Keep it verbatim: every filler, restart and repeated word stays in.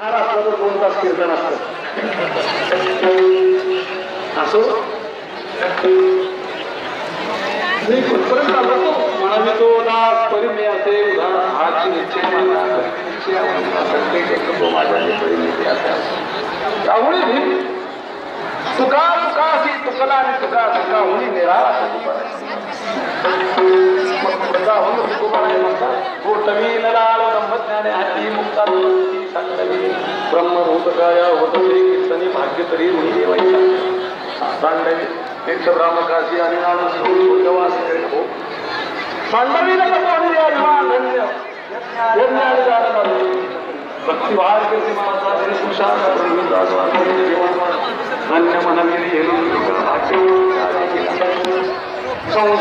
दोन तास कीर्तन असतं असो मी कुठपर्यंत आलो तो म्हणावी तो दास परिमे असे उदाहरण हाची निश्चय राहुणी भीम तुका तुका अशी तुकला आणि तुका तुका होणी निराळा ब्रह्मज्ञाने हाती मुक्ता ब्रह्मभूतकाया होत कीर्तनी भाग्य तरी ऋणी देवायचा सांडवी एक ब्राह्मकाशी आणि सांडवीला भक्तिभार करते माझा सुशांत अन्य मनविरी